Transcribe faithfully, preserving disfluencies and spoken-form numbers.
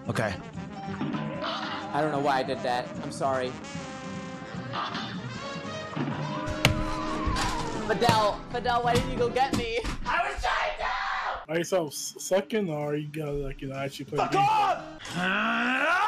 Okay. I don't know why I did that. I'm sorry. Fidel, Fidel, why didn't you go get me? I was trying to! Are you so sucking or you gotta like you know actually play the Fuck game? off!